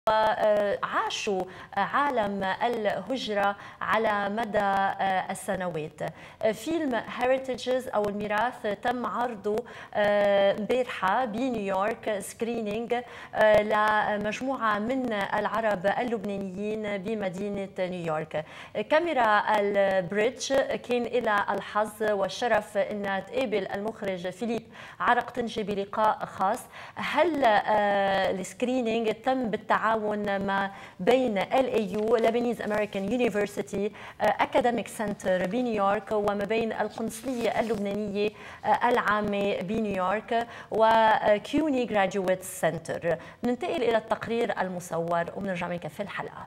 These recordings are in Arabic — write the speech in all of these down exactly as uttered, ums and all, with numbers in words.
وعاشوا عالم الهجرة على مدى السنوات. فيلم هيريتجز أو الميراث تم عرضه امبارحة بنيويورك سكرينينج لمجموعة من العرب اللبنانيين بمدينة نيويورك. كاميرا البريدج كان لها الحظ والشرف أن تقابل المخرج فيليب عرقتنجي بلقاء خاص. هل السكرينينج تم بالتعاون ما بين ال إيه يو Lebanese American University Academic Center بنيويورك وما بين القنصلية اللبنانية العامة بنيويورك وكيوني Graduate Center؟ ننتقل إلى التقرير المصور وبنرجع بنكفي الحلقة.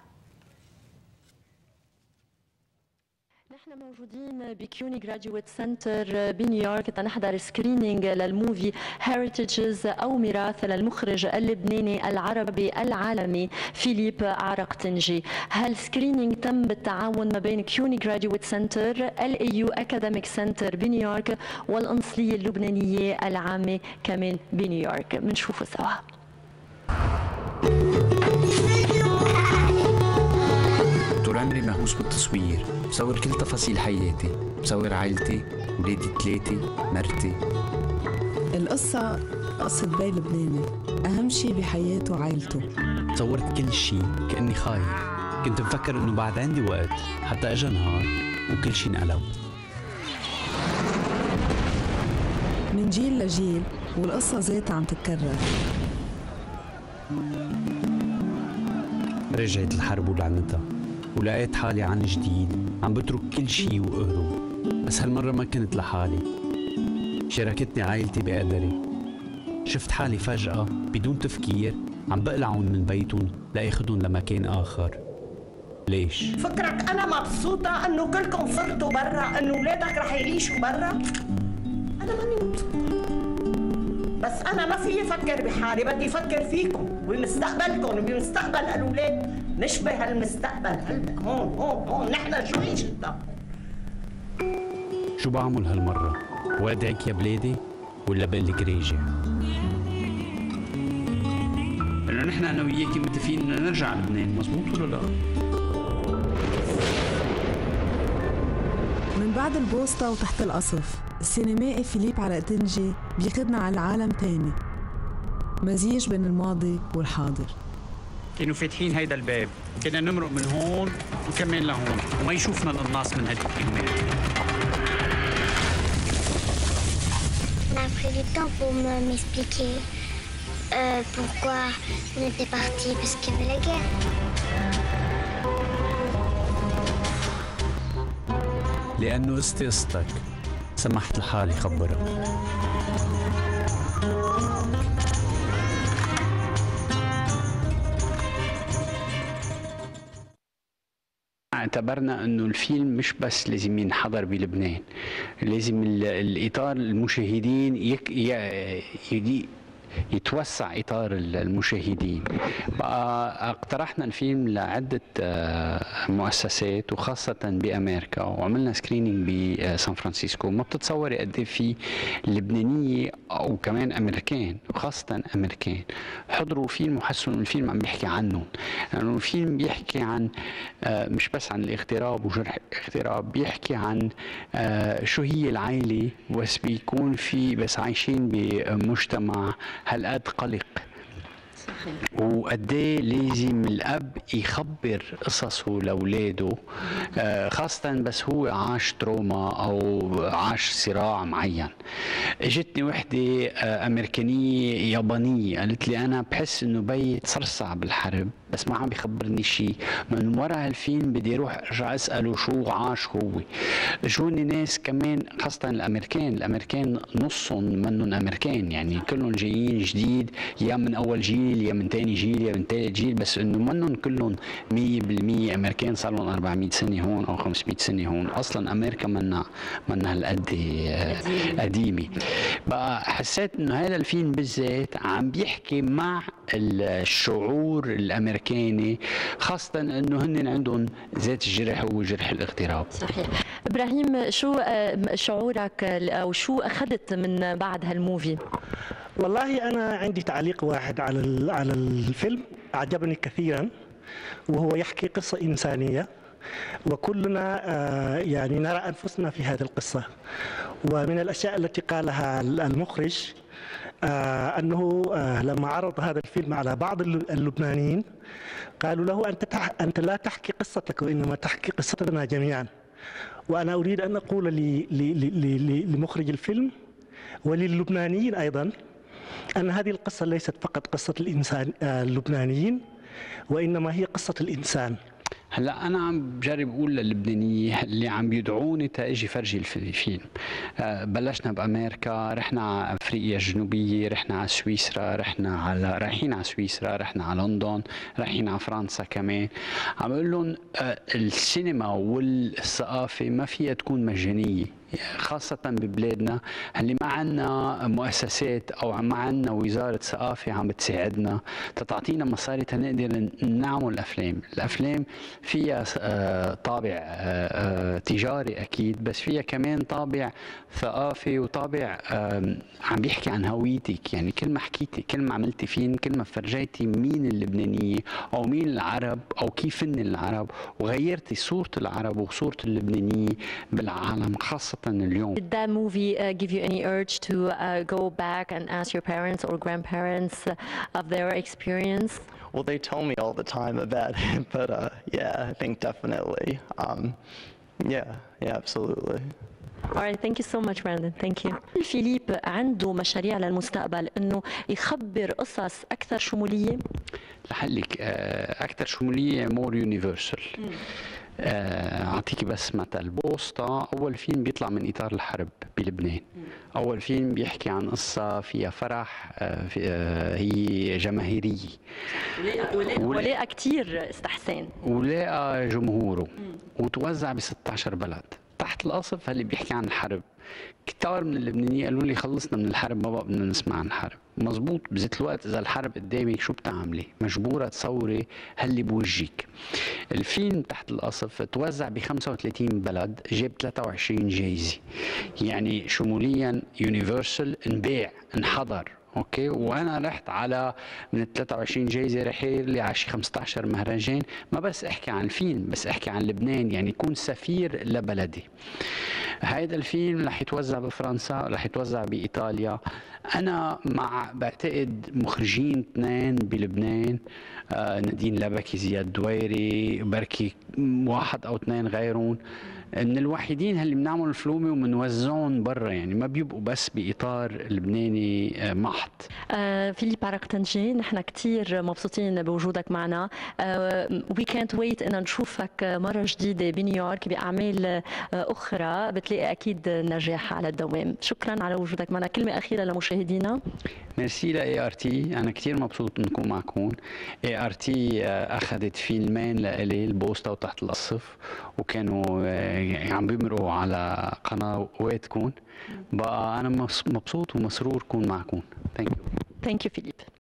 نحن موجودين بكيوني جراديويت سنتر بنيويورك تنحضر سكرينينج للموفي هيريتجز أو ميراث للمخرج اللبناني العربي العالمي فيليب عرقتنجي. هالسكرينينج تم بالتعاون ما بين كيوني جراديويت سنتر ال إيه يو أكاديميك سنتر بنيويورك والقنصلية اللبنانية العامة كمان بنيويورك. بنشوفه سوا. طول عمري مهووس بالتصوير، بصور كل تفاصيل حياتي، بصور عائلتي، ولادي الثلاثة، مرتي. القصة قصة بي لبناني، أهم شي بحياته عائلته. صورت كل شي كأني خايف، كنت مفكر إنه بعد عندي وقت، حتى إجا نهار وكل شي انقلب. من جيل لجيل والقصة ذاتها عم تتكرر. رجعت الحرب ولعنتها، ولقيت حالي عن جديد عم بترك كل شي وأهرب، بس هالمرة ما كنت لحالي، شاركتني عائلتي بقدري. شفت حالي فجأة بدون تفكير عم بقلعهم من بيتهم لأخذهم لمكان آخر. ليش؟ فكرك أنا مبسوطة إنه كلكم صرتوا برا، إنه ولادك رح يعيشوا برا؟ أنا ماني مبسوطة، بس أنا ما فيي أفكر بحالي، بدي أفكر فيكم وبمستقبلكم وبمستقبل الأولاد. نشبه هالمستقبل هلا هون هون هون نحن شو عيشتنا؟ شو بعمل هالمرة؟ وادعك يا بلادي ولا بقول لك راجع؟ لأنه نحن أنا وياكي متفقين إنه نرجع على لبنان، مزبوط ولا لا؟ من بعد البوسطة وتحت القصف، السينمائي فيليب عرقتنجي بياخدنا على عالم تاني، مزيج بين الماضي والحاضر. كانوا فاتحين هيدا الباب، كنا نمرق من هون وكمان لهون وما يشوفنا القناص من هديك الكلمات. On a pris du temps pour m'expliquer euh, pourquoi on était parti, parce qu'il y avait la guerre. لأنه قصتي قصتك، سمحت لحالي خبرك. اعتبرنا انه الفيلم مش بس لازم ينحضر بلبنان، لازم الاطار المشاهدين يك ي... يتوسع إطار المشاهدين. بقى اقترحنا الفيلم لعدة مؤسسات وخاصة بأمريكا، وعملنا سكرينينج بسان فرانسيسكو. ما بتتصوري قد ايه في لبنانية وكمان أمريكان وخاصة أمريكان حضروا فيلم وحسوا إنه الفيلم عم بيحكي عنهم، لأنه يعني الفيلم بيحكي عن مش بس عن الاغتراب وجرح الاغتراب، بيحكي عن شو هي العائلة، بس بيكون في بس عايشين بمجتمع هالقد قلق. صحيح. وقد ايه لازم الاب يخبر قصصه لاولاده، خاصه بس هو عاش تروما او عاش صراع معين. اجتني وحده امريكانيه يابانيه قالت لي انا بحس انه بي تصرصع بالحرب بس ما عم بيخبرني شيء، من ورا هالفيلم بدي اروح ارجع اساله شو عاش هو. اجوني ناس كمان خاصه الامريكان، الامريكان نصهم منهم امريكان، يعني كلهم جايين جديد، يا من اول جيل يا من ثاني جيل يا من ثالث جيل، بس انه منهم كلهم مية بالمية امريكان صار لهم أربعمية سنه هون او خمسمية سنه هون. اصلا امريكا منا منا هالقد قديمه. بقى حسيت انه هذا الفيلم بالذات عم بيحكي مع الشعور الامريكاني، خاصه انه هن عندهم ذات الجرح هو جرح الاغتراب. صحيح. ابراهيم، شو شعورك او شو اخذت من بعد هالموفي؟ والله انا عندي تعليق واحد على على الفيلم. أعجبني كثيرا، وهو يحكي قصة إنسانية، وكلنا يعني نرى أنفسنا في هذه القصة. ومن الأشياء التي قالها المخرج أنه لما عرض هذا الفيلم على بعض اللبنانيين قالوا له أنت أنت لا تحكي قصتك وإنما تحكي قصتنا جميعا. وأنا أريد أن أقول لمخرج الفيلم وللبنانيين أيضا أن هذه القصة ليست فقط قصة الإنسان اللبنانيين، وإنما هي قصة الإنسان. هلا انا عم بجرب اقول للبنانيين اللي عم بيدعوني تاجي فرجي الفيلم. بلشنا بامريكا، رحنا على افريقيا الجنوبيه، رحنا على سويسرا، رحنا على رايحين على سويسرا، رحنا على لندن، رايحين على فرنسا كمان. عم بقول لهم السينما والثقافه ما فيها تكون مجانيه، خاصة ببلادنا اللي ما عندنا مؤسسات أو ما عندنا وزارة ثقافة عم بتساعدنا تتعطينا مصاري تنقدر نعمل أفلام. الأفلام فيها طابع تجاري أكيد، بس فيها كمان طابع ثقافي وطابع عم بيحكي عن هويتك. يعني كل ما حكيتي، كل ما عملتي فيلم، كل ما فرجيتي مين اللبنانية أو مين العرب أو كيف هن العرب، وغيرتي صورة العرب وصورة اللبنانية بالعالم خاصة اليوم. Did that movie uh, give you any urge to uh, go back and ask your parents or grandparents uh, of their experience? Well, they tell me all the time about it, but uh, yeah, I think definitely. Um, yeah, yeah, absolutely. All right, thank you so much, Brandon. Thank you. فيليب عنده مشاريع للمستقبل انه يخبر قصص اكثر شموليه؟ لحلك اكثر شموليه، مور يونيفرسال. اعطيكي بس مثل، بوسطة اول فيلم بيطلع من اطار الحرب بلبنان. اول فيلم بيحكي عن قصه فيها فرح، هي جماهيريه، ولقى كثير استحسان ولقى جمهوره، وتوزع ب ستة عشر بلد. تحت القصف اللي بيحكي عن الحرب، كتار من اللبنانيين قالوا لي خلصنا من الحرب، ما بقى بدنا نسمع عن الحرب. مزبوط، بذات الوقت اذا الحرب قدامك شو بتعملي؟ مجبوره تصوري هاللي بوجهك. الفيلم تحت القصف توزع ب خمسة وثلاثين بلد، جاب ثلاثة وعشرين جايزه، يعني شموليا يونيفرسال، انباع، انحضر. اوكي، وانا رحت على من ال ثلاثة وعشرين جايزه رح لي على شي خمسة عشر مهرجان، ما بس احكي عن الفيلم، بس احكي عن لبنان، يعني يكون سفير لبلدي. هيدا الفيلم رح يتوزع بفرنسا، رح يتوزع بايطاليا. انا مع بعتقد مخرجين اثنين بلبنان، آه نادين لبكي، زياد دويري، بركي واحد او اثنين غيرهم، من الوحيدين اللي بنعمل الفلومه وبنوزعهم برا، يعني ما بيبقوا بس باطار لبناني محض. آه فيليب عرقتنجي، نحن كثير مبسوطين بوجودك معنا. وي كانت ويت ان نشوفك مره جديده بنيويورك باعمال آه اخرى، بتلاقي اكيد نجاح على الدوام. شكرا على وجودك معنا. كلمه اخيره لمشاهدينا. ميرسي لاي ار تي، انا كثير مبسوط نكون معكم. اي ار تي اخذت فيلمين لإلي، البوسطة وتحت القصف، وكانوا عم بيمرقوا على قنواتكم. بقى انا مبسوط ومسرور كون معكم. ثانك يو. ثانك يو فيليب.